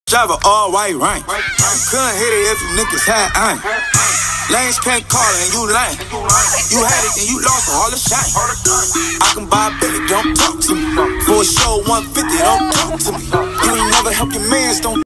Drive a all white rank. Couldn't hit it if you niggas had aim. Lanes can't call it and you lame. You had it and you lost all the shine. I can buy a Billy, don't talk to me. For a show 150, don't talk to me. You ain't never help your mans, don't